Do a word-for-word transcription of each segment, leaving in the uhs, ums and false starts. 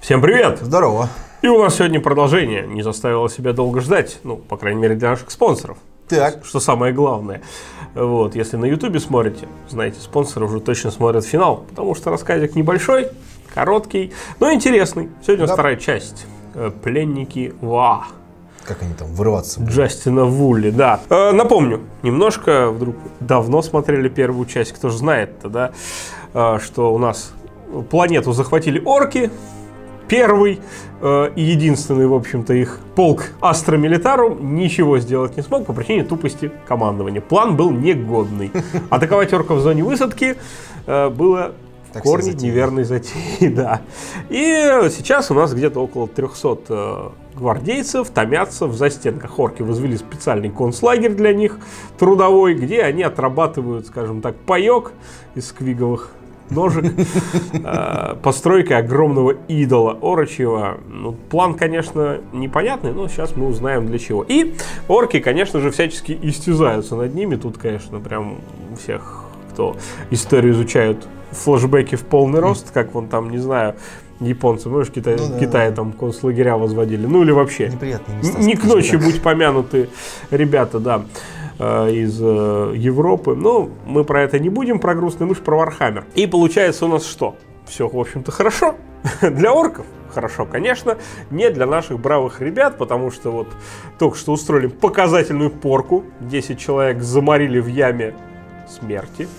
Всем привет! Здорово! И у нас сегодня продолжение. Не заставило себя долго ждать. Ну, по крайней мере, для наших спонсоров. Так. Что самое главное. Вот, если на ютубе смотрите, знаете, спонсоры уже точно смотрят финал. Потому что рассказик небольшой, короткий, но интересный. Сегодня да. вторая часть. Пленники Ва. Как они там вырываться будут? Джастина Вулли, да. Э, напомню, немножко, вдруг давно смотрели первую часть, кто же знает-то, да, э, что у нас планету захватили орки. Первый э, и единственный, в общем-то, их полк Астра Милитарум ничего сделать не смог по причине тупости командования. План был негодный. Атаковать орков в зоне высадки э, было в корне неверной затеей. Да. И сейчас у нас где-то около трёхсот э, гвардейцев томятся в застенках. Орки возвели специальный концлагерь для них, трудовой, где они отрабатывают, скажем так, паёк из сквиговых ножек, постройкой огромного идола орочьего. Ну, план, конечно, непонятный, но сейчас мы узнаем для чего. И орки, конечно же, всячески истязаются над ними. Тут, конечно, прям у всех, кто историю изучают, флешбеки в полный рост, как вон там, не знаю, японцы, может, Китай, ну, да, Китай там концлагеря возводили. Ну или вообще. Неприятные места. Не к ночи будь помянуты ребята, да, из э, Европы. Но мы про это не будем, про грустный, мы же про Вархаммер. И получается у нас что? Все, в общем-то, хорошо. Для орков хорошо, конечно. Не для наших бравых ребят, потому что вот только что устроили показательную порку. десять человек заморили в яме смерти.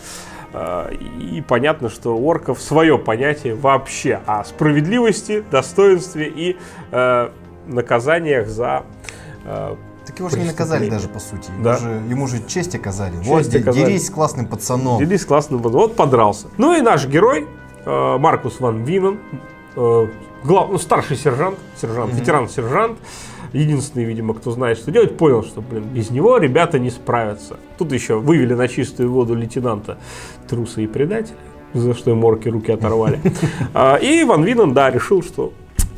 И понятно, что у орков свое понятие вообще о справедливости, достоинстве и э, наказаниях за э, так его же не наказали даже, по сути. Да. Ему, же, ему же честь оказали. Честь вот, оказали. Дерись с классным пацаном. Дерись с классным пацаном. Вот подрался. Ну и наш герой, э, Маркус ван Винен, э, глав, ну, старший сержант, сержант, mm-hmm. ветеран-сержант, единственный, видимо, кто знает, что делать, понял, что, блин, без него ребята не справятся. Тут еще вывели на чистую воду лейтенанта труса и предателя, за что им орки руки оторвали. И ван Винен, да, решил, что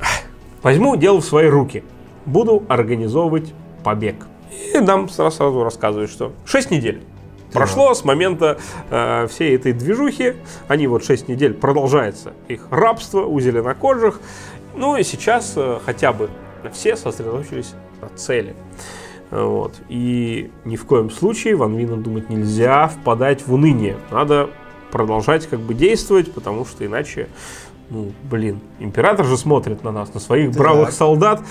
возьму дело в свои руки, буду организовывать побег. И нам сразу, сразу рассказывают, что шесть недель прошло да. с момента э, всей этой движухи. Они вот шесть недель продолжается их рабство у зеленокожих. Ну и сейчас э, хотя бы все сосредоточились на цели. Вот. И ни в коем случае ван Винен думать нельзя впадать в уныние. Надо продолжать как бы действовать, потому что иначе, ну, блин, император же смотрит на нас, на своих бравых так. солдат,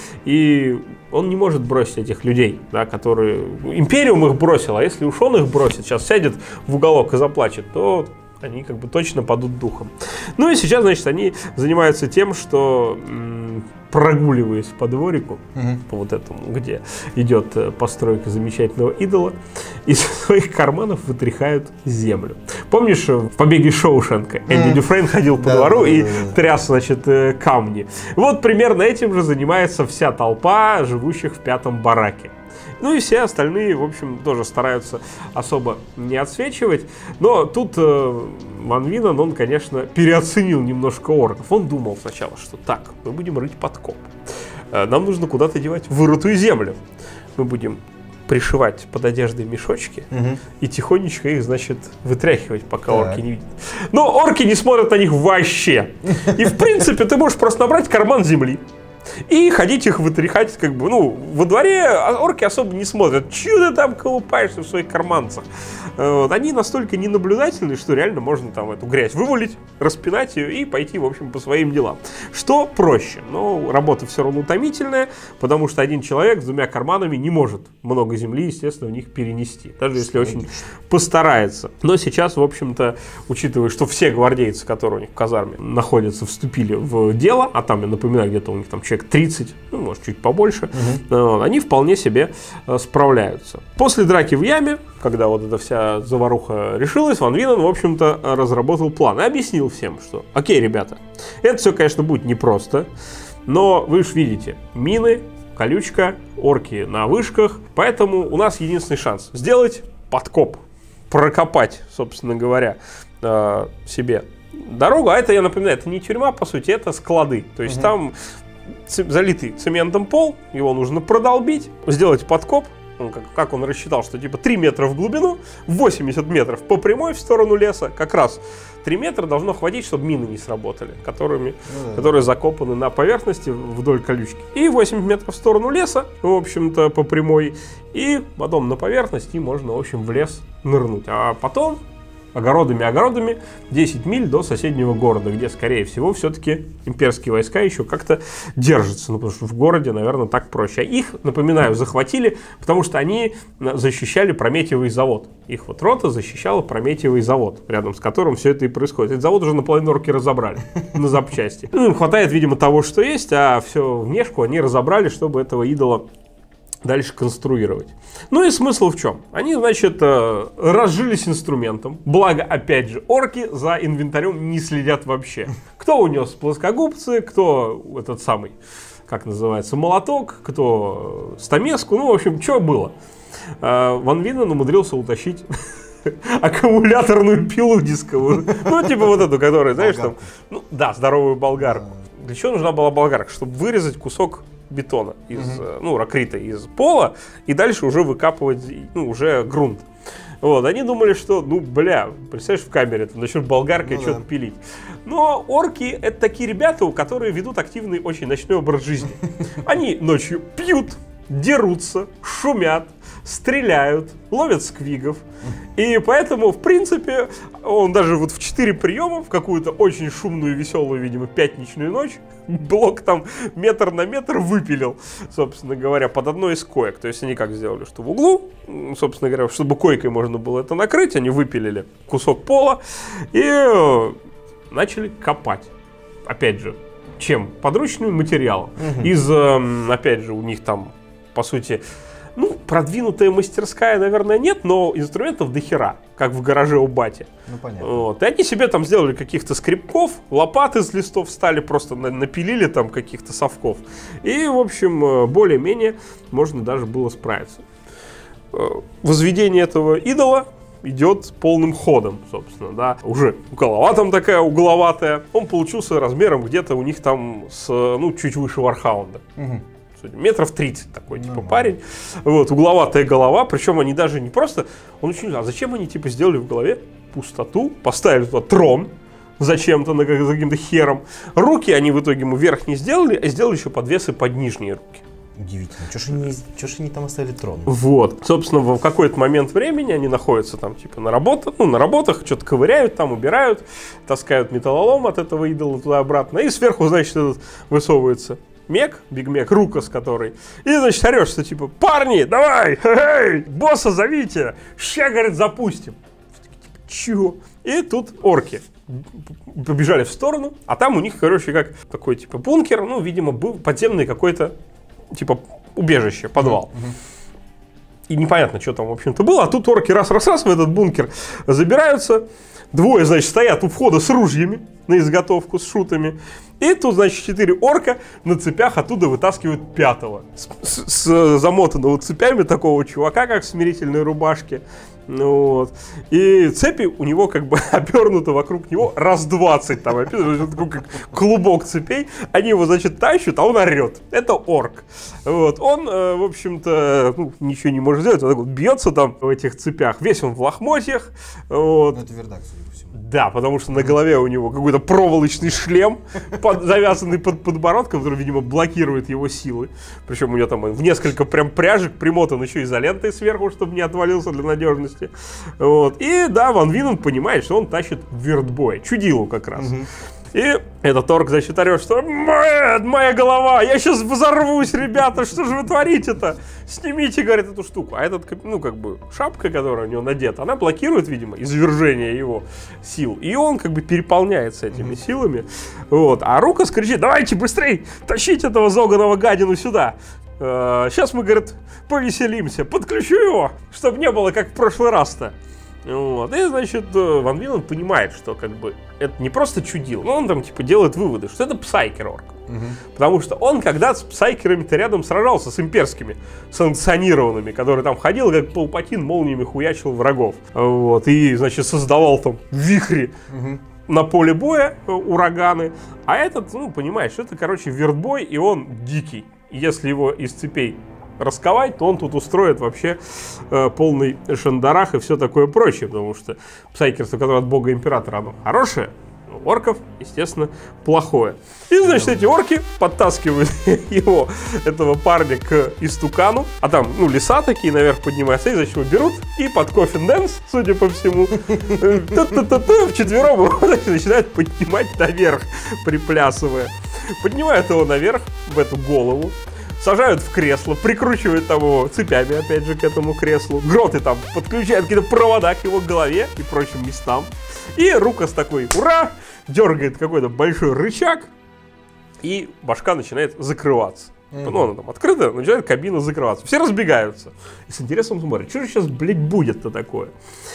и он не может бросить этих людей, да, которые... Империум их бросил, а если уж он их бросит, сейчас сядет в уголок и заплачет, то они как бы точно падут духом. Ну и сейчас, значит, они занимаются тем, что м- прогуливаясь по дворику, угу. по вот этому, где идет постройка замечательного идола, из своих карманов вытряхают землю. Помнишь, в «Побеге Шоушенка» Энди Дюфрейн ходил по да, двору да, и да, да. тряс, значит, камни. Вот примерно этим же занимается вся толпа живущих в пятом бараке. Ну и все остальные, в общем, тоже стараются особо не отсвечивать. Но тут э, ван Винен, он, конечно, переоценил немножко орков. Он думал сначала, что так, мы будем рыть подкоп. Э, нам нужно куда-то девать вырытую землю. Мы будем пришивать под одеждой мешочки угу. и тихонечко их, значит, вытряхивать, пока так. орки не видят. Но орки не смотрят на них вообще. И, в принципе, ты можешь просто набрать карман земли и ходить их вытряхать, как бы, ну, во дворе орки особо не смотрят. Чё ты там колупаешься в своих карманцах? Вот. Они настолько ненаблюдательны, что реально можно там эту грязь вывалить, распинать ее и пойти, в общем, по своим делам. Что проще? Но работа все равно утомительная, потому что один человек с двумя карманами не может много земли, естественно, в них перенести, даже если очень постарается. Но сейчас, в общем-то, учитывая, что все гвардейцы, которые у них в казарме находятся, вступили в дело, а там, я напоминаю, где-то у них там человек тридцать, ну, может, чуть побольше, угу. они вполне себе справляются. После драки в яме, когда вот эта вся заваруха решилась, ван Винен, в общем-то, разработал план и объяснил всем, что окей, ребята, это все, конечно, будет непросто, но вы же видите, мины, колючка, орки на вышках, поэтому у нас единственный шанс сделать подкоп, прокопать, собственно говоря, себе дорогу. А это, я напоминаю, это не тюрьма, по сути, это склады. То есть угу. там залитый цементом пол, его нужно продолбить, сделать подкоп, Он, как, как он рассчитал, что типа три метра в глубину, восемьдесят метров по прямой в сторону леса, как раз три метра должно хватить, чтобы мины не сработали, которыми, ну, да. которые закопаны на поверхности вдоль колючки. И восемьдесят метров в сторону леса, в общем-то, по прямой, и потом на поверхности можно, в общем, в лес нырнуть. А потом огородами-огородами десять миль до соседнего города, где, скорее всего, все-таки имперские войска еще как-то держатся. Ну, потому что в городе, наверное, так проще. А их, напоминаю, захватили, потому что они защищали Прометьевый завод. Их вот рота защищала Прометьевый завод, рядом с которым все это и происходит. Этот завод уже наполовину орки разобрали на запчасти. Ну, им хватает, видимо, того, что есть, а все внешку они разобрали, чтобы этого идола дальше конструировать. Ну и смысл в чем? Они, значит, разжились инструментом. Благо, опять же, орки за инвентарем не следят вообще. Кто унес плоскогубцы, кто этот самый, как называется, молоток, кто стамеску. Ну, в общем, что было? Ван Винен умудрился утащить аккумуляторную пилу дисковую. Ну, типа вот эту, которая, знаешь, там... Ну, да, здоровую болгарку. Для чего нужна была болгарка? Чтобы вырезать кусок бетона, из, uh-huh. ну, ракрита из пола, и дальше уже выкапывать, ну, уже грунт. Вот, они думали, что, ну, бля, представляешь, в камере там начнут болгаркой ну, что-то да. пилить. Но орки — это такие ребята, у которых ведут активный очень ночной образ жизни. Они ночью пьют, дерутся, шумят, стреляют, ловят сквигов. И поэтому, в принципе, он даже вот в четыре приема, в какую-то очень шумную, веселую, видимо, пятничную ночь, блок там метр на метр выпилил, собственно говоря, под одной из коек. То есть они как сделали, что в углу, собственно говоря, чтобы койкой можно было это накрыть, они выпилили кусок пола и начали копать. Опять же, чем? Подручным материалом. Угу. Из, опять же, у них там, по сути... Ну, продвинутая мастерская, наверное, нет, но инструментов дохера, как в гараже у бати. Ну, понятно. Вот. И они себе там сделали каких-то скребков, лопаты из листов стали, просто напилили там каких-то совков. И, в общем, более-менее можно даже было справиться. Возведение этого идола идет полным ходом, собственно, да. Уже голова там такая угловатая. Он получился размером где-то у них там с, ну, чуть выше Вархаунда. Угу. Метров тридцать такой, типа, ну, парень. Вот, угловатая голова. Причем они даже не просто... Он очень... А зачем они, типа, сделали в голове пустоту? Поставили туда трон зачем-то, на каким-то хером. Руки они в итоге ему вверх не сделали, а сделали еще подвесы под нижние руки. Удивительно. Чего ж они, чего ж они там оставили трон? Вот. Собственно, в какой-то момент времени они находятся там, типа, на работах, ну, на работах, что-то ковыряют там, убирают, таскают металлолом от этого идола туда-обратно. И сверху, значит, этот высовывается Мег, Биг Мег, Рукас который. И, значит, орешь, что типа, парни, давай, хе-хей, босса зовите, ща, говорит, запустим. Чего? И тут орки побежали в сторону, а там у них, короче, как такой, типа, бункер, ну, видимо, был подземный какой-то, типа, убежище, подвал. И непонятно, что там, в общем-то, было. А тут орки раз-раз-раз в этот бункер забираются. Двое, значит, стоят у входа с ружьями на изготовку, с шутами. И тут, значит, четыре орка на цепях оттуда вытаскивают пятого. С, с, с замотанного цепями такого чувака, как в смирительной рубашке. Вот. И цепи у него как бы обернуты вокруг него раз двадцать. Там, такой, как клубок цепей. Они его, значит, тащат, а он орет. Это орк. Вот. Он, э, в общем-то, ну, ничего не может сделать. Он так вот бьется там в этих цепях. Весь он в лохмотьях. Вот. Ну, это вердак, судя по всему. Да, потому что на голове у него какой-то проволочный шлем, под, завязанный под подбородком, который, видимо, блокирует его силы. Причем у него там в несколько прям пряжек примотан еще изолентой сверху, чтобы не отвалился для надежности. Вот. И да, Ван Винен понимает, что он тащит вертбой, чудилу как раз. Угу. И этот орк, значит, орет, что моя, моя голова, я сейчас взорвусь, ребята, что же вы творите-то? Снимите, говорит, эту штуку. А этот, ну, как бы, шапка, которая у него надета, она блокирует, видимо, извержение его сил. И он, как бы, переполняется этими mm-hmm. силами. Вот. А Рукас кричит, давайте быстрей, тащите этого зоганого гадину сюда. Сейчас мы, говорит, повеселимся, подключу его, чтобы не было, как в прошлый раз-то. Вот. И, значит, Ван Винен понимает, что как бы это не просто чудил, но он там типа делает выводы, что это псайкер-орк. Угу. Потому что он когда-то с псайкерами-то рядом сражался, с имперскими, санкционированными, которые там ходил, как Палпатин, молниями хуячил врагов. Вот. И, значит, создавал там вихри угу. на поле боя, ураганы. А этот, ну, понимаешь, это, короче, вертбой, и он дикий. И если его из цепей расковать, то он тут устроит вообще э, полный шандарах и все такое прочее, потому что псайкерство, которое от бога императора, оно хорошее, у орков, естественно, плохое. И, значит, эти орки подтаскивают его, этого парня, к истукану, а там, ну, леса такие наверх поднимаются, и, значит, его берут и под кофин дэнс, судя по всему, вчетвером его начинают поднимать наверх, приплясывая. Поднимают его наверх, в эту голову, сажают в кресло, прикручивают его цепями, опять же, к этому креслу. Гроты там подключают какие-то провода к его голове и прочим местам. И Рукас такой, ура, дергает какой-то большой рычаг, и башка начинает закрываться. Mm-hmm. Ну, она там открыта, начинает кабина закрываться. Все разбегаются. И с интересом смотрят, что же сейчас, блядь, будет-то такое?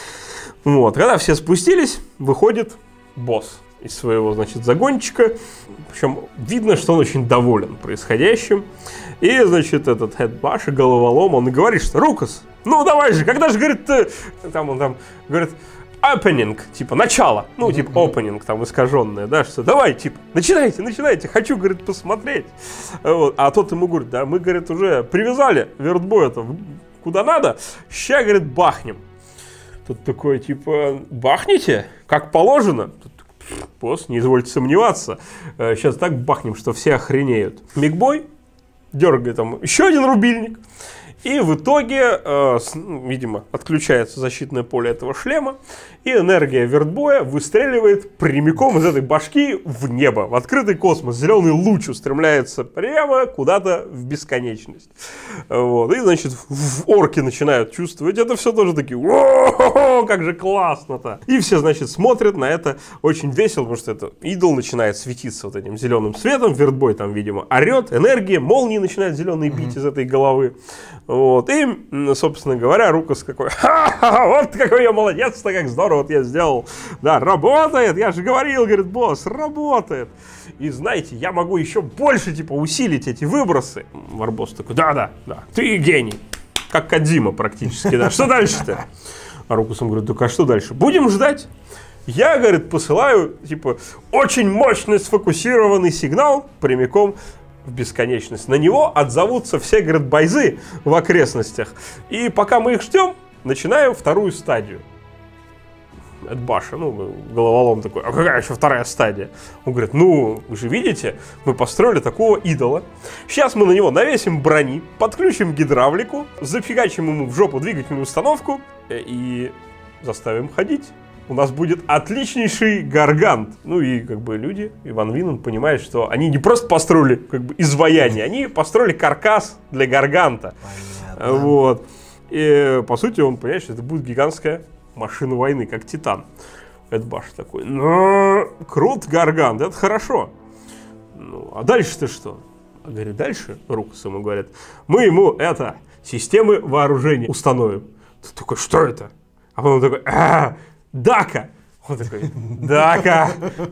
Вот, когда все спустились, выходит босс из своего, значит, загончика. Причем видно, что он очень доволен происходящим. И, значит, этот Хэдбаш, головолом, он и говорит, что Рукас, ну давай же, когда же, говорит, ты... там он там говорит, opening, типа, начало, ну, типа, opening, там, искаженное, да, что давай, типа, начинайте, начинайте, хочу, говорит, посмотреть. Вот. А тот ему говорит, да, мы, говорит, уже привязали вертбоя-то куда надо, ща, говорит, бахнем. Тут такой, типа, бахните, как положено. Тут, босс, не извольте сомневаться, сейчас так бахнем, что все охренеют. Мигбой дергает там еще один рубильник. И в итоге, э, с, ну, видимо, отключается защитное поле этого шлема, и энергия вертбоя выстреливает прямиком из этой башки в небо, в открытый космос. Зеленый луч устремляется прямо куда-то в бесконечность. Вот. И, значит, в орки начинают чувствовать это все тоже такие, о-о-о, как же классно-то. И все, значит, смотрят на это очень весело, потому что это идол начинает светиться вот этим зеленым светом, вертбой там, видимо, орет, энергия, молнии начинают зеленые бить mm-hmm. из этой головы. Вот, и, собственно говоря, Рукас какой, ха-ха-ха, вот какой я молодец-то, как здорово вот я сделал. Да, работает, я же говорил, говорит босс, работает. И знаете, я могу еще больше, типа, усилить эти выбросы. Варбосс такой, да-да, да, ты гений, как Кодзима практически, да, что дальше-то? А Рукас ему говорит, так а что дальше? Будем ждать. Я, говорит, посылаю, типа, очень мощный сфокусированный сигнал прямиком в бесконечность. На него отзовутся все, говорит, бойзы в окрестностях. И пока мы их ждем, начинаем вторую стадию. Это Баша, ну, головолом такой, а какая еще вторая стадия? Он говорит, ну, вы же видите, мы построили такого идола. Сейчас мы на него навесим брони, подключим гидравлику, зафигачим ему в жопу двигательную установку и заставим ходить. У нас будет отличнейший гаргант. Ну и как бы люди, и Ван Винен понимает, что они не просто построили как бы изваяние, они построили каркас для гарганта. Понятно. Вот. И по сути он понимает, что это будет гигантская машина войны, как Титан. Это Баш такой, ну, крут гаргант, это хорошо. Ну, а дальше-то что? А говорит, дальше, Рукас ему говорит, мы ему это, системы вооружения установим. Ты такой, что это? А потом такой, а Дака! Он такой, Дака!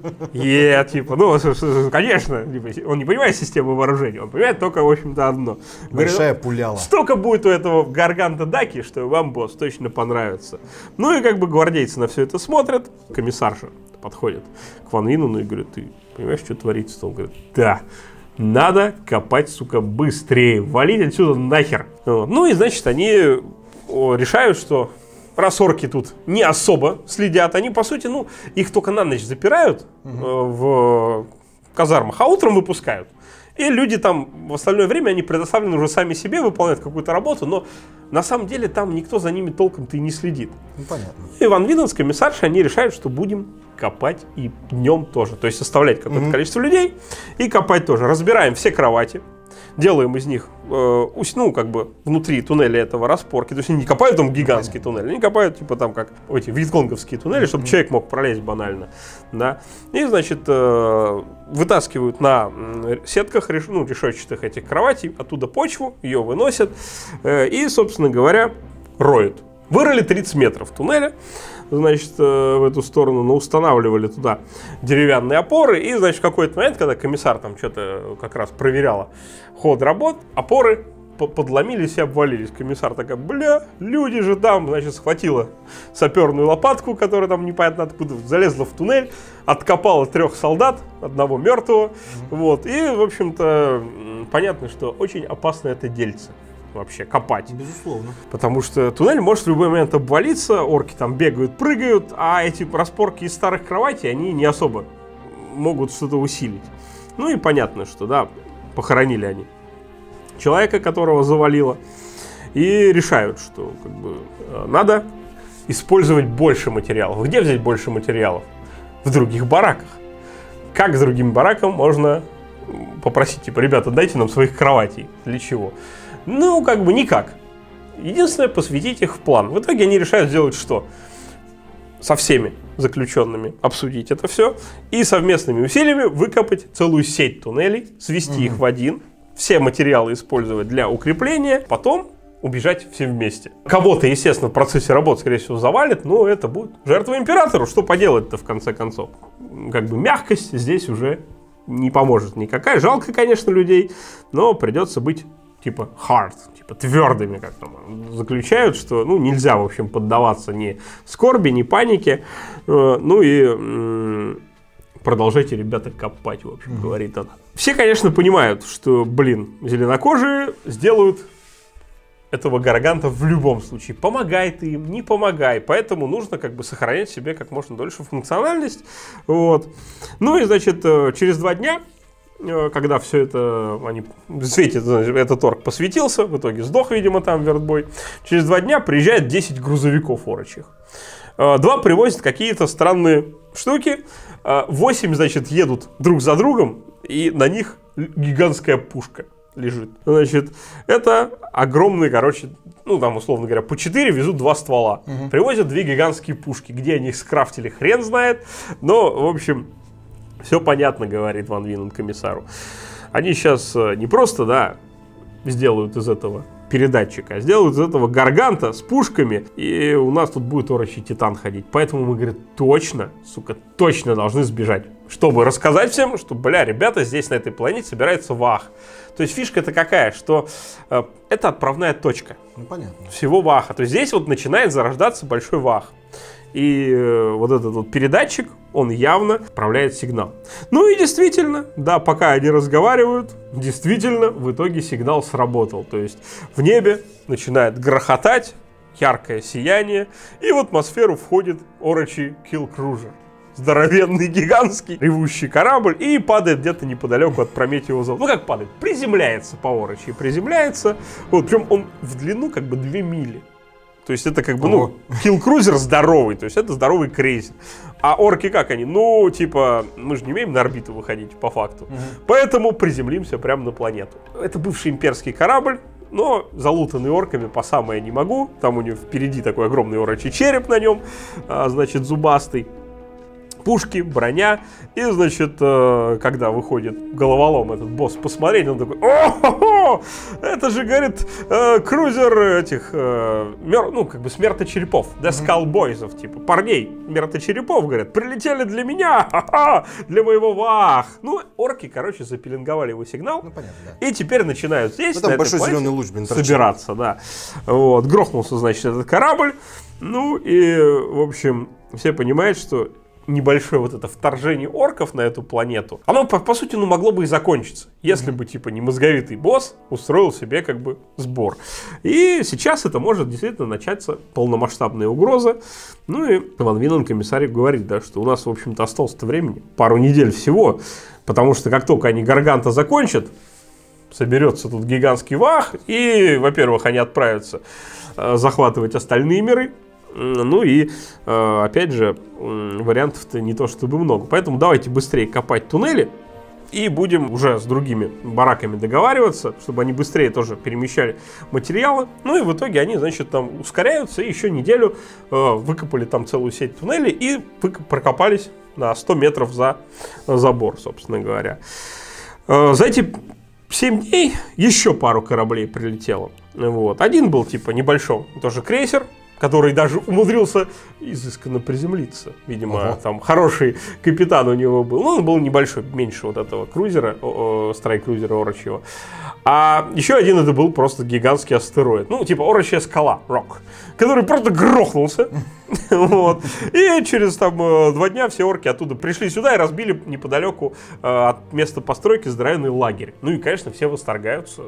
Е, типа, ну, конечно, он не понимает систему вооружения, он понимает только, в общем-то, одно. Большая пуляла. Столько будет у этого гарганта Даки, что вам, босс, точно понравится. Ну и как бы гвардейцы на все это смотрят, комиссарша подходит к Ван Винену и говорит, ты понимаешь, что творится? Он говорит, да, надо копать, сука, быстрее, валить отсюда нахер. Ну и, значит, они решают, что раз орки тут не особо следят, они, по сути, ну, их только на ночь запирают угу. э, в казармах, а утром выпускают. И люди там в остальное время, они предоставлены уже сами себе, выполняют какую-то работу, но на самом деле там никто за ними толком-то и не следит. Ну, понятно. И Ван Винен с комиссаршей, они решают, что будем копать и днем тоже. То есть оставлять какое-то угу. количество людей и копать тоже. Разбираем все кровати. Делаем из них, э, ну, как бы, внутри туннеля этого распорки. То есть они не копают там гигантский туннель, они копают, типа, там, как эти вьетконговские туннели, чтобы mm-hmm. человек мог пролезть банально, да. И, значит, э, вытаскивают на сетках, реш, ну, решетчатых этих кроватей, оттуда почву, ее выносят э, и, собственно говоря, роют. Вырыли тридцать метров туннеля, значит, в эту сторону, но устанавливали туда деревянные опоры. И, значит, в какой-то момент, когда комиссар там что-то как раз проверяла ход работ, опоры подломились и обвалились. Комиссар такая, бля, люди же там, значит, схватила саперную лопатку, которая там непонятно откуда, залезла в туннель, откопала трех солдат, одного мертвого. Mm-hmm. Вот. И, в общем-то, понятно, что очень опасно это дельце. вообще копать. Безусловно. Потому что туннель может в любой момент обвалиться, орки там бегают, прыгают, а эти распорки из старых кроватей, они не особо могут что-то усилить. Ну и понятно, что, да, похоронили они человека, которого завалило, и решают, что как бы надо использовать больше материалов. Где взять больше материалов? В других бараках. Как с другим бараком можно попросить, типа, ребята, дайте нам своих кроватей. Для чего? Ну, как бы никак. Единственное, посвятить их в план. В итоге они решают сделать что? Со всеми заключенными обсудить это все и совместными усилиями выкопать целую сеть туннелей, свести угу. их в один, все материалы использовать для укрепления, потом убежать все вместе. Кого-то, естественно, в процессе работы, скорее всего, завалит, но это будет жертва императору. Что поделать-то, в конце концов? Как бы мягкость здесь уже не поможет никакая. Жалко, конечно, людей, но придется быть типа hard, типа твердыми, как там заключают, что ну, нельзя, в общем, поддаваться ни скорби, ни панике. Ну и продолжайте, ребята, копать, в общем, mm-hmm. говорит она. Все, конечно, понимают, что, блин, зеленокожие сделают этого Гарганта в любом случае. Помогай ты им, не помогай. Поэтому нужно как бы сохранять себе как можно дольше функциональность. Вот. Ну и, значит, через два дня, когда все это, они, в свете этот орк посветился, в итоге сдох, видимо, там вертбой, через два дня приезжает десять грузовиков орочих. Два привозят какие-то странные штуки, восемь, значит, едут друг за другом, и на них гигантская пушка лежит. Значит, это огромные, короче, ну там, условно говоря, по четыре везут два ствола. Угу. Привозят две гигантские пушки. Где они их скрафтили, хрен знает. Но, в общем, все понятно, говорит Ван Винен комиссару. Они сейчас не просто, да, сделают из этого передатчика, а сделают из этого Гарганта с пушками, и у нас тут будет орочий титан ходить. Поэтому мы, говорит, точно, сука, точно должны сбежать. Чтобы рассказать всем, что, бля, ребята, здесь на этой планете собирается вах. То есть фишка-то какая, что э, это отправная точка. Ну, понятно. Всего ваха. То есть здесь вот начинает зарождаться большой вах. И э, вот этот вот передатчик, он явно отправляет сигнал. Ну и действительно, да, пока они разговаривают, действительно, в итоге сигнал сработал. То есть в небе начинает грохотать, яркое сияние, и в атмосферу входит орочий килл-крузер. Здоровенный, гигантский, ревущий корабль, и падает где-то неподалеку от Прометеева завода. Ну как падает? Приземляется по-орочи, приземляется. Вот, причем он в длину как бы две мили. То есть это как бы, ну, килл-крузер здоровый, то есть это здоровый крейсер. А орки как они? Ну, типа, мы же не умеем на орбиту выходить, по факту. Угу. Поэтому приземлимся прямо на планету. Это бывший имперский корабль, но залутанный орками по самое не могу. Там у него впереди такой огромный орочий череп на нем, а, значит, зубастый. Пушки, броня. И, значит, э, когда выходит головолом этот босс посмотреть, он такой: о-хо-хо! Это же, говорит, э, крузер этих, э, мер... ну, как бы смерточерепов, да, скалбойзов, типа, парней смерточерепов, говорят, прилетели для меня, ха-ха, для моего вах. Ну, орки, короче, запеленговали его сигнал. Ну, понятно, да. И теперь начинают здесь, ну, там на большой этой зеленый луч, блин, собираться, да. Вот, грохнулся, значит, этот корабль. Ну, и, в общем, все понимают, что небольшое вот это вторжение орков на эту планету, оно, по, по сути, ну, могло бы и закончиться, если mm-hmm. бы, типа, не мозговитый босс устроил себе, как бы, сбор. И сейчас это может действительно начаться полномасштабная угроза. Ну и Ван Винен, комиссарик, говорит, да, что у нас, в общем-то, осталось-то времени, пару недель всего, потому что как только они Гарганта закончат, соберется тут гигантский вах, и, во-первых, они отправятся э, захватывать остальные миры. Ну и, э, опять же, вариантов-то не то чтобы много. Поэтому давайте быстрее копать туннели и будем уже с другими бараками договариваться, чтобы они быстрее тоже перемещали материалы. Ну и в итоге они, значит, там ускоряются и еще неделю э, выкопали там целую сеть туннелей и прокопались на сто метров за забор, собственно говоря. Э, за эти семь дней еще пару кораблей прилетело. Вот. Один был типа небольшой, тоже крейсер, который даже умудрился изысканно приземлиться. Видимо, ага. там хороший капитан у него был. Ну, он был небольшой, меньше вот этого крузера, страйк-крузера орочьего. А еще один это был просто гигантский астероид. Ну, типа орочья скала, рок, который просто грохнулся. Вот. И через там два дня все орки оттуда пришли сюда и разбили неподалеку от места постройки здоровенный лагерь. Ну и, конечно, все восторгаются.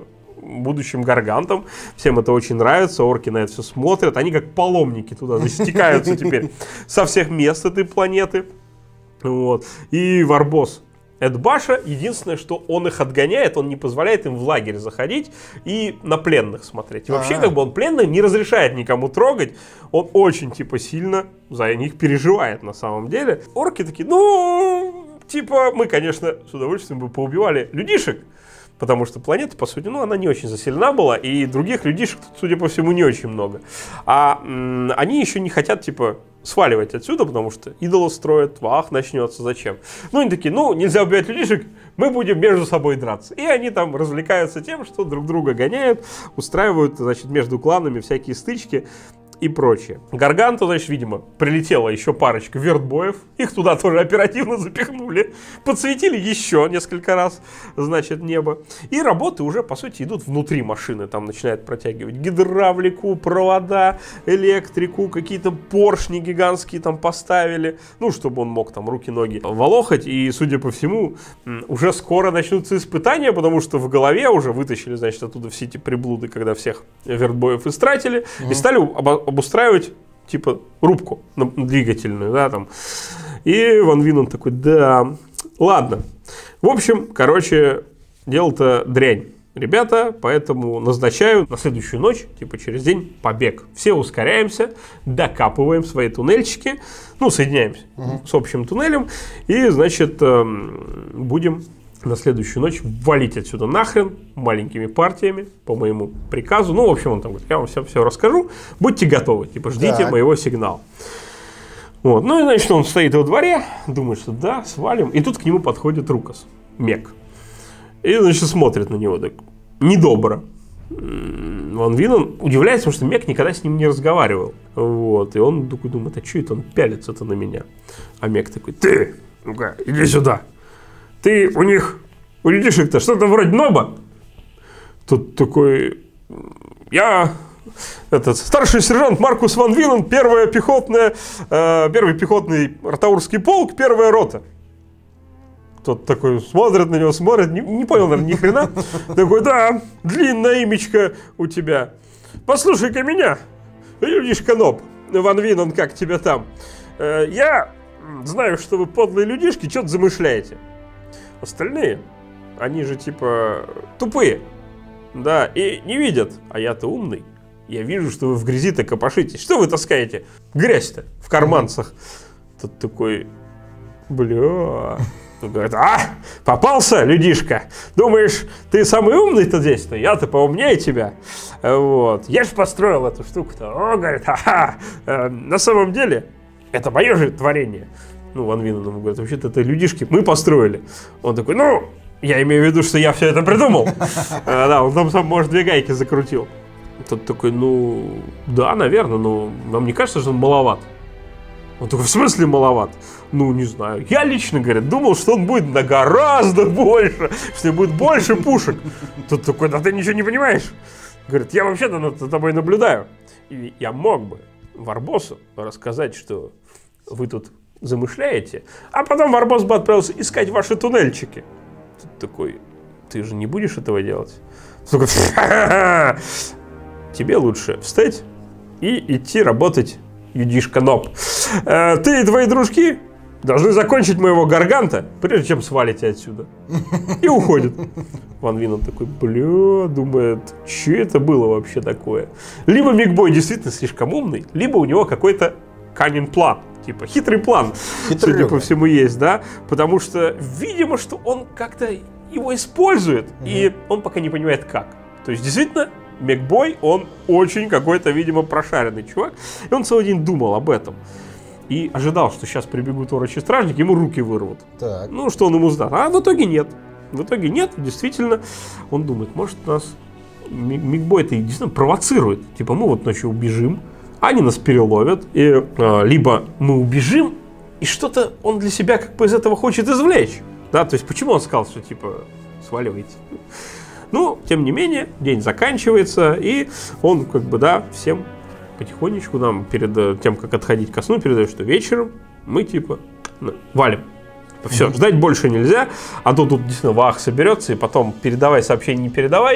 будущим гаргантам. Всем это очень нравится, орки на это все смотрят. Они как паломники туда застекаются теперь со всех мест этой планеты. Вот. И Варбос Эдбаша, единственное, что он их отгоняет, он не позволяет им в лагерь заходить и на пленных смотреть. И вообще, как бы он пленных не разрешает никому трогать. Он очень, типа, сильно за них переживает на самом деле. Орки такие, ну, типа, мы, конечно, с удовольствием бы поубивали людишек, потому что планета, по сути, ну, она не очень заселена была, и других людишек тут, судя по всему, не очень много. А м- они еще не хотят, типа, сваливать отсюда, потому что идола строят, вах, начнется, зачем? Ну, они такие, ну, нельзя убивать людишек, мы будем между собой драться. И они там развлекаются тем, что друг друга гоняют, устраивают, значит, между кланами всякие стычки и прочее. Гарганту, значит, видимо, прилетела еще парочка вертбоев. Их туда тоже оперативно запихнули. Подсветили еще несколько раз, значит, небо. И работы уже, по сути, идут внутри машины. Там начинают протягивать гидравлику, провода, электрику, какие-то поршни гигантские там поставили. Ну, чтобы он мог там руки-ноги волохать. И, судя по всему, уже скоро начнутся испытания, потому что в голове уже вытащили, значит, оттуда все эти приблуды, когда всех вертбоев истратили. Mm-hmm. И стали обо- обустраивать, типа, рубку двигательную, да, там. И Ван Винен такой, да, ладно. В общем, короче, дело-то дрянь, ребята, поэтому назначаю на следующую ночь, типа, через день побег. Все ускоряемся, докапываем свои туннельчики, ну, соединяемся uh-huh. с общим туннелем, и, значит, будем на следующую ночь валить отсюда нахрен маленькими партиями по моему приказу. Ну, в общем, он там говорит, я вам все, все расскажу, будьте готовы, типа, ждите так. моего сигнала. Вот. Ну, и, значит, он стоит во дворе, думает, что да, свалим. И тут к нему подходит Рукас, Мег. И, значит, смотрит на него так недобро. Ван Винен удивляется, потому что Мег никогда с ним не разговаривал. Вот. И он такой думает, а что это он пялится-то на меня? А Мег такой, ты, ну-ка, иди сюда. Ты у них, у людишек-то что-то вроде Ноба. Тут такой, я, этот, старший сержант Маркус Ван Винен, первая пехотная, э, первый пехотный ротаурский полк, первая рота. Тот такой смотрит на него, смотрит, не, не понял, наверное, ни хрена. Такой, да, длинное имечко у тебя. Послушай-ка меня, людишка Ноб, Ван Винен, как тебя там. Э, я знаю, что вы подлые людишки, что-то замышляете. Остальные, они же типа тупые, да, и не видят, а я-то умный. Я вижу, что вы в грязи-то копошитесь. Что вы таскаете? Грязь-то в карманцах. Тут такой, бля. Он говорит, а, попался, людишка. Думаешь, ты самый умный-то здесь-то? Я-то поумнее тебя. Вот. Я же построил эту штуку-то. О, говорит, ага, э, на самом деле, это мое же творение. Ну, Ван Винен ему говорит, вообще-то это людишки мы построили. Он такой, ну, я имею в виду, что я все это придумал. Да, он там сам, может, две гайки закрутил. Тот такой, ну, да, наверное, но вам не кажется, что он маловат? Он такой, в смысле маловат? Ну, не знаю. Я лично, говорит, думал, что он будет на гораздо больше, что будет больше пушек. Тот такой, да ты ничего не понимаешь. Говорит, я вообще-то над тобой наблюдаю. И я мог бы Варбосу рассказать, что вы тут замышляете, а потом Варбос бы отправился искать ваши туннельчики. Тут такой, ты же не будешь этого делать? Такой, тебе лучше встать и идти работать, юдишка Ноб. Э, ты и твои дружки должны закончить моего гарганта, прежде чем свалите отсюда. И уходит. Ван Винен такой, бля, думает, что это было вообще такое? Либо Мигбой действительно слишком умный, либо у него какой-то cunning план. Типа, хитрый план, Хитрый судя по всему, есть, да? Потому что, видимо, что он как-то его использует, mm-hmm. и он пока не понимает, как. То есть, действительно, Мегбой, он очень какой-то, видимо, прошаренный чувак, и он целый день думал об этом. И ожидал, что сейчас прибегут орочи стражники, ему руки вырвут. Так. Ну, что он ему сдаст. А в итоге нет. В итоге нет, действительно. Он думает, может, нас Мегбой-то действительно провоцирует. Типа, мы вот ночью убежим, они нас переловят, и а, либо мы убежим, и что-то он для себя как бы из этого хочет извлечь. Да, то есть почему он сказал, что типа сваливайте? Ну, тем не менее, день заканчивается, и он как бы, да, всем потихонечку нам перед тем, как отходить ко сну, передает, что вечером мы типа ну, валим. Все, mm-hmm. ждать больше нельзя, а то тут действительно вах соберется, и потом передавай сообщение, не передавай,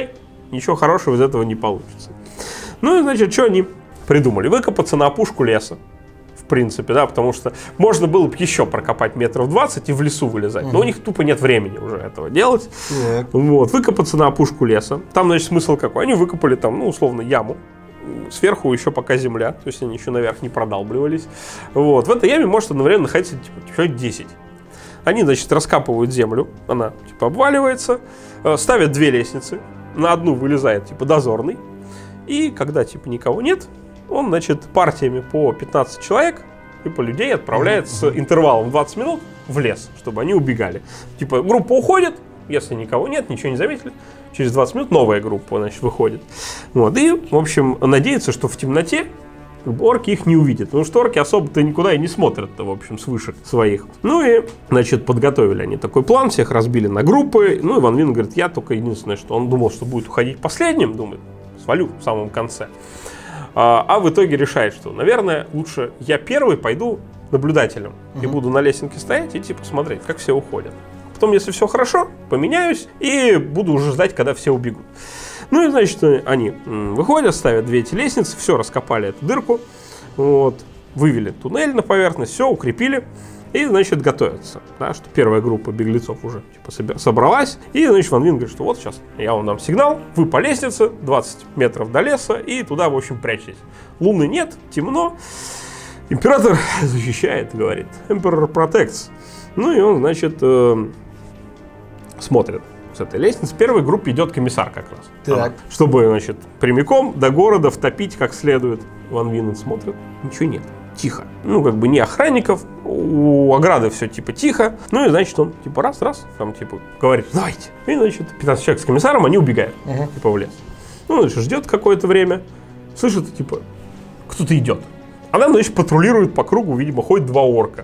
ничего хорошего из этого не получится. Ну и, значит, что они придумали? Выкопаться на опушку леса. В принципе, да, потому что можно было бы еще прокопать метров двадцать и в лесу вылезать. Mm-hmm. Но у них тупо нет времени уже этого делать. Yeah. Вот, выкопаться на опушку леса. Там, значит, смысл какой? Они выкопали там, ну, условно, яму. Сверху еще пока земля, то есть они еще наверх не продалбливались. Вот, в этой яме может одновременно находиться типа человек десять. Они, значит, раскапывают землю, она типа обваливается, ставят две лестницы. На одну вылезает типа дозорный. И когда типа никого нет, он, значит, партиями по пятнадцать человек, типа людей отправляет mm-hmm. с интервалом двадцать минут в лес, чтобы они убегали. Типа группа уходит, если никого нет, ничего не заметили, через двадцать минут новая группа, значит, выходит. Вот. И, в общем, надеется, что в темноте орки их не увидят. Потому что орки особо-то никуда и не смотрят-то, в общем, с вышек своих. Ну и, значит, подготовили они такой план, всех разбили на группы. Ну и Ван Вин говорит, я только единственное, что он думал, что будет уходить последним, думает, свалю в самом конце. А, а в итоге решает, что, наверное, лучше я первый пойду наблюдателем. Uh-huh. И буду на лесенке стоять и типа смотреть, как все уходят. Потом, если все хорошо, поменяюсь и буду уже ждать, когда все убегут. Ну и, значит, они выходят, ставят две эти лестницы, все, раскопали эту дырку, вот, вывели туннель на поверхность, все, укрепили. И, значит, готовятся, да, что первая группа беглецов уже типа собралась. И, значит, Ван Вин говорит, что вот сейчас я вам дам сигнал, вы по лестнице, двадцать метров до леса, и туда, в общем, прячьтесь. Луны нет, темно. Император защищает, говорит. Emperor protects. Ну и он, значит, э, смотрит с этой лестницы. Первой группе идет комиссар как раз. Так. А, чтобы, значит, прямиком до города втопить как следует. Ван Вин смотрит, ничего нет. Тихо. Ну, как бы не охранников, у ограды все типа тихо. Ну и, значит, он типа раз-раз, там типа говорит, давайте. И, значит, пятнадцать человек с комиссаром, они убегают, uh-huh. типа в лес. Ну, значит, ждет какое-то время, слышит, типа, кто-то идет. Она, значит, патрулирует по кругу, видимо, ходит два орка.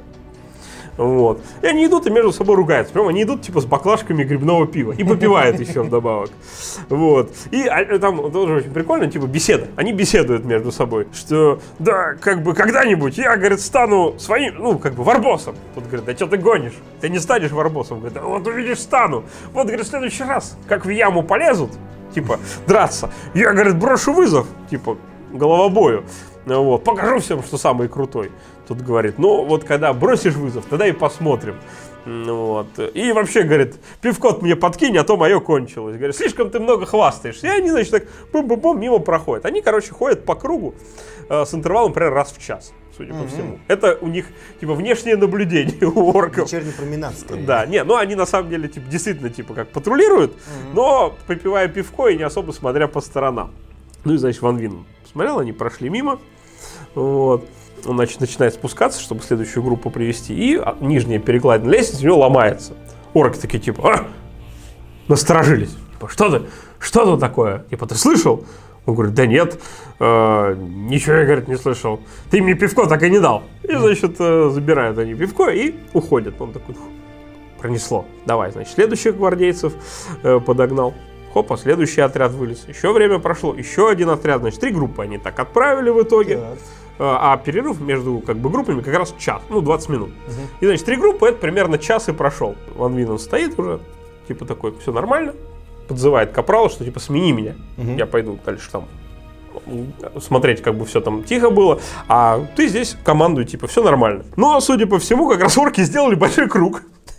Вот. И они идут и между собой ругаются. Прям они идут типа с баклажками грибного пива. И попивают еще вдобавок. Вот. И а, там тоже очень прикольно, типа беседа. Они беседуют между собой. Что, да, как бы когда-нибудь я, говорит, стану своим, ну, как бы варбосом. Тут говорит, да что ты гонишь? Ты не станешь варбосом. Говорит, да вот увидишь, стану. Вот, говорит, в следующий раз, как в яму полезут, типа, драться, я, говорит, брошу вызов, типа, головобою. Вот, покажу всем, что самый крутой. Тут говорит, ну вот когда бросишь вызов, тогда и посмотрим. Вот. И вообще, говорит, пивкот мне подкинь, а то мое кончилось. Говорит, слишком ты много хвастаешься. И они, значит, так бум-бум-бум мимо проходят. Они, короче, ходят по кругу э, с интервалом, например, раз в час, судя mm-hmm. по всему. Это у них, типа, внешнее наблюдение у орков. Вечерний променад, скорее. Да, не, ну они на самом деле, типа, действительно, типа, как патрулируют, mm-hmm. но попивая пивко и не особо смотря по сторонам. Ну и, значит, Ван Вин смотрел, они прошли мимо. Вот. Он, значит, начинает спускаться, чтобы следующую группу привести, и нижняя перекладина лестницы у него ломается. Орки такие, типа, а! Насторожились. Типа, что ты? Что тут такое? Типа, ты слышал? Он говорит, да нет, э, ничего я, говорит, не слышал. Ты мне пивко так и не дал. И, значит, э, забирают они пивко и уходят. Он такой, пронесло. Давай, значит, следующих гвардейцев э, подогнал. Хопа, следующий отряд вылез. Еще время прошло, еще один отряд. Значит, три группы они так отправили в итоге. Так. А перерыв между как бы группами как раз час, ну двадцать минут. Угу. И, значит, три группы, это примерно час и прошел. Ван Вин стоит уже, типа такой, все нормально. Подзывает капрала, что типа смени меня. Угу. Я пойду дальше там смотреть, как бы все там тихо было. А ты здесь командуй, типа, все нормально. Но, судя по всему, как раз орки сделали большой круг.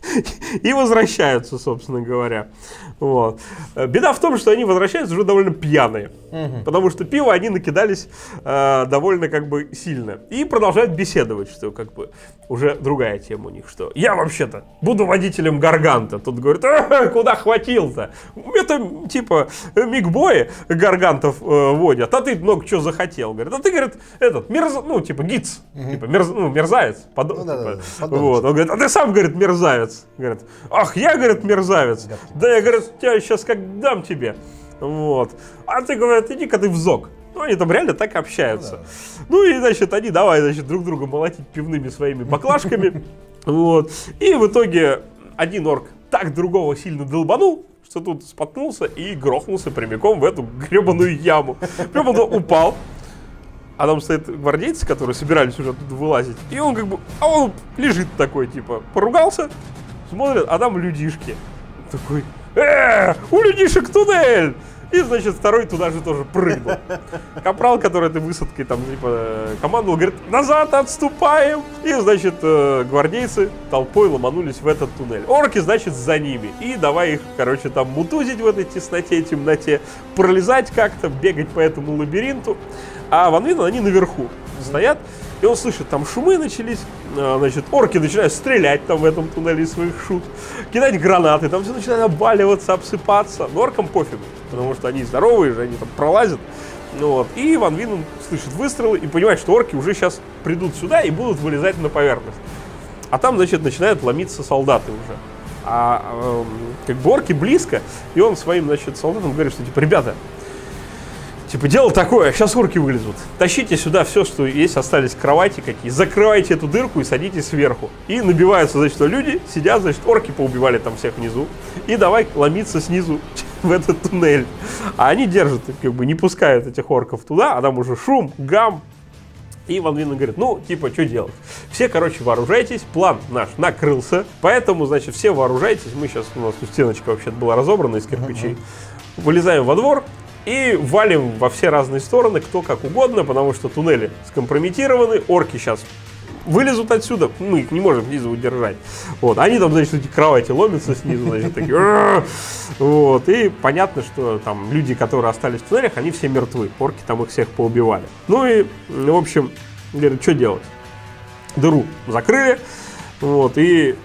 И возвращаются, собственно говоря. Вот. Беда в том, что они возвращаются уже довольно пьяные. Угу. Потому что пиво они накидались э, довольно как бы сильно. И продолжают беседовать, что как бы уже другая тема у них. Что я вообще-то буду водителем Гарганта. Тут говорит, а, куда хватил-то? Это типа мигбои Гаргантов э, водят. А ты много чего захотел. Говорит, а ты, говорит, этот, мерз... ну типа гиц. Угу. Типа мерз... ну, мерзавец. Под... Ну, да, типа. Да, да. Вот. Он говорит, а ты сам, говорит, мерзавец. Говорит, ах, я, говорит, мерзавец. Да, я, говорит, тебя сейчас как дам тебе. Вот. А ты, говорит, иди-ка ты в зок. Ну, они там реально так общаются. Ну, да. Ну и, значит, они давай, значит, друг друга молотить пивными своими баклажками. Вот. И в итоге один орк так другого сильно долбанул, что тут споткнулся и грохнулся прямиком в эту гребаную яму. Прям он упал. А там стоят гвардейцы, которые собирались уже оттуда вылазить. И он как бы, а он лежит такой, типа, поругался, смотрит, а там людишки. Такой, э, у людишек туннель! И, значит, второй туда же тоже прыгнул. Капрал, который этой высадкой там, типа, командовал, говорит, назад отступаем. И, значит, гвардейцы толпой ломанулись в этот туннель. Орки, значит, за ними. И давай их, короче, там мутузить в этой тесноте, темноте, пролезать как-то, бегать по этому лабиринту. А Ван Винен, они наверху стоят. И он слышит, там шумы начались, значит, орки начинают стрелять там в этом туннеле из своих шут, кидать гранаты, там все начинает обваливаться, обсыпаться. Но оркам пофигу, потому что они здоровые же, они там пролазят. Ну, вот. И Ван Винен слышит выстрелы и понимает, что орки уже сейчас придут сюда и будут вылезать на поверхность. А там, значит, начинают ломиться солдаты уже. А э, как бы орки близко, и он своим, значит, солдатам говорит, что, типа, ребята, типа, дело такое, сейчас орки вылезут. Тащите сюда все, что есть, остались кровати какие, закрывайте эту дырку и садитесь сверху. И набиваются, значит, люди, сидят, значит, орки поубивали там всех внизу. И давай ломиться снизу в этот туннель. А они держат, как бы, не пускают этих орков туда, а там уже шум, гам. И Ван Винен говорит, ну, типа, что делать? Все, короче, вооружайтесь, план наш накрылся, поэтому, значит, все вооружайтесь. Мы сейчас, у нас тут стеночка вообще-то была разобрана из кирпичей. Вылезаем во двор. И валим во все разные стороны, кто как угодно, потому что туннели скомпрометированы, орки сейчас вылезут отсюда, мы их не можем снизу удержать. Вот. Они там, значит, эти кровати ломятся снизу, значит, такие. Вот. И понятно, что там люди, которые остались в туннелях, они все мертвы. Орки там их всех поубивали. Ну и, в общем, говорят, что делать? Дыру закрыли, вот, и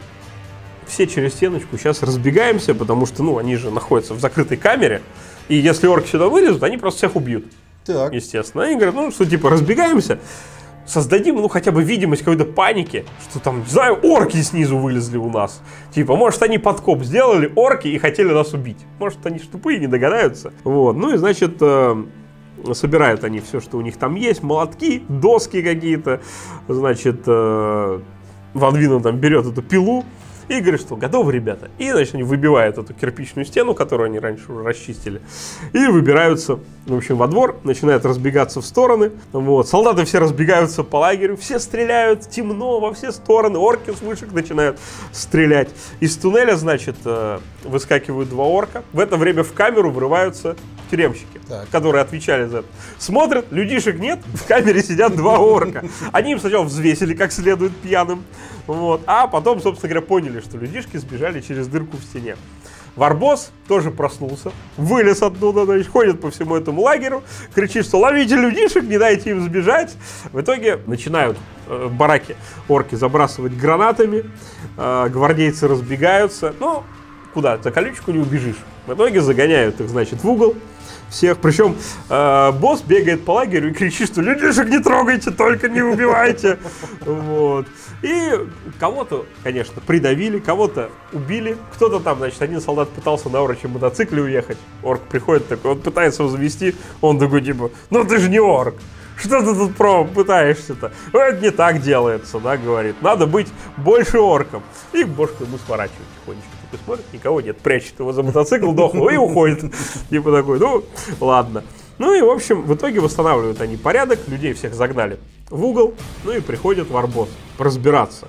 все через стеночку сейчас разбегаемся, потому что, ну, они же находятся в закрытой камере. И если орки сюда вылезут, они просто всех убьют. Так. Естественно. Они говорят, ну что, типа, разбегаемся, создадим, ну, хотя бы видимость какой-то паники, что там, не знаю, орки снизу вылезли у нас. Типа, может, они подкоп сделали, орки, и хотели нас убить. Может, они тупые, не догадаются. Вот. Ну и, значит, э, собирают они все, что у них там есть. Молотки, доски какие-то. Значит, э, Ван Винен там берет эту пилу. И говорит, что готовы, ребята. И, значит, они выбивают эту кирпичную стену, которую они раньше уже расчистили. И выбираются, в общем, во двор. Начинают разбегаться в стороны. Вот. Солдаты все разбегаются по лагерю. Все стреляют. Темно во все стороны. Орки с вышек начинают стрелять. Из туннеля, значит, выскакивают два орка. В это время в камеру врываются тюремщики, так, которые отвечали за это. Смотрят, людишек нет, в камере сидят два орка. Они им сначала взвесили как следует пьяным, вот, а потом, собственно говоря, поняли, что людишки сбежали через дырку в стене. Варбос тоже проснулся, вылез оттуда, значит, ходит по всему этому лагерю, кричит, что ловите людишек, не дайте им сбежать. В итоге начинают э, бараки орки забрасывать гранатами, э, гвардейцы разбегаются, но куда, за колючку не убежишь. В итоге загоняют их, значит, в угол всех. Причем э, босс бегает по лагерю и кричит, что людишек не трогайте, только не убивайте. Вот. И кого-то, конечно, придавили, кого-то убили. Кто-то там, значит, один солдат пытался на орочем мотоцикле уехать. Орк приходит такой, он пытается его завести, он такой, типа, ну ты же не орк. Что ты тут про пытаешься-то? Это не так делается, да, говорит. Надо быть больше орком. И бошку ему сворачивает тихонечко. Такой смотрит, никого нет, прячет его за мотоцикл, дохлый и уходит. Типа такой, ну, ладно. Ну и, в общем, в итоге восстанавливают они порядок, людей всех загнали в угол, ну и приходит Варбос разбираться.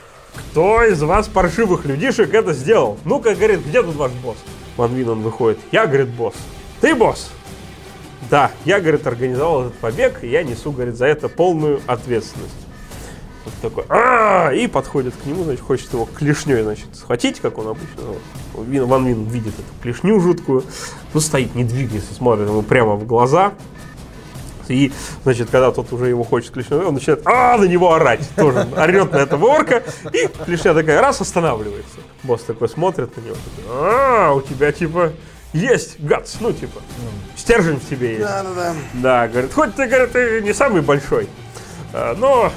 Кто из вас, паршивых людишек, это сделал? Ну-ка, говорит, где тут ваш босс? Ван Винен выходит. Я, говорит, босс. Ты босс? Да, я, говорит, организовал этот побег, и я несу, говорит, за это полную ответственность. Вот такой, а и подходит к нему, значит, хочет его клешней, значит, схватить, как он обычно. Вот. Ван Винен видит эту клешню жуткую, ну, стоит, не двигается, смотрит ему прямо в глаза. И, значит, когда тот уже его хочет клешней, он начинает а на него орать, тоже орет на этого орка, и клешня такая, раз, останавливается. Босс такой смотрит на него, такой, а у тебя, типа, есть гац, ну, типа, стержень в тебе есть. Да, да, да. Да, говорит, хоть ты, говорит, ты не самый большой, но,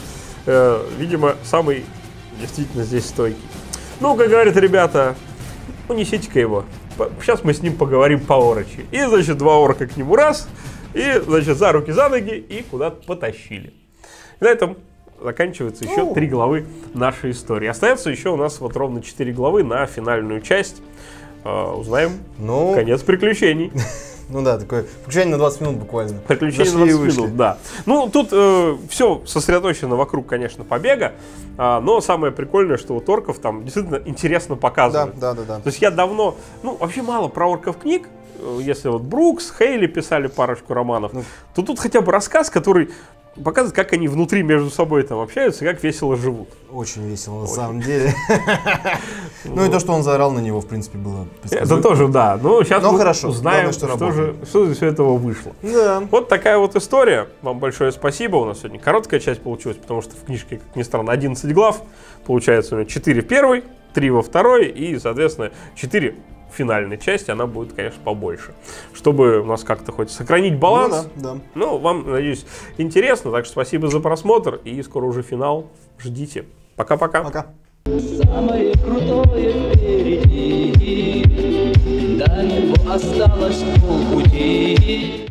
э, видимо, самый действительно здесь стойкий. Ну-ка, говорит, ребята, ну, несите-ка его, сейчас мы с ним поговорим по-орочи. И, значит, два орка к нему раз, и, значит, за руки, за ноги, и куда-то потащили. И на этом заканчивается еще О. три главы нашей истории. Остается еще у нас вот ровно четыре главы на финальную часть. Uh, узнаем ну, конец приключений. Ну да, такое приключение на двадцать минут буквально. Приключения на двадцать минут, да. Ну, тут э, все сосредоточено вокруг, конечно, побега, а, но самое прикольное, что вот орков там действительно интересно показывают. Да, да, да, да. То есть я давно, ну, вообще мало про орков книг, если вот Брукс, Хейли писали парочку романов, ну, то тут хотя бы рассказ, который показывает, как они внутри между собой там общаются, как весело живут. Очень весело, на самом деле. Ну и то, что он заорал на него, в принципе, было. Это тоже, да. Но сейчас мы узнаем, что же из всего этого вышло. Вот такая вот история. Вам большое спасибо. У нас сегодня короткая часть получилась, потому что в книжке, как ни странно, одиннадцать глав. Получается у меня четыре в первой, три во второй и, соответственно, четыре финальной части, она будет, конечно, побольше. Чтобы у нас как-то хоть сохранить баланс. Ну, да, да. Ну, вам, надеюсь, интересно. Так что спасибо за просмотр. И скоро уже финал. Ждите. Пока-пока. Пока. Самое крутое впереди, до него осталось полпути.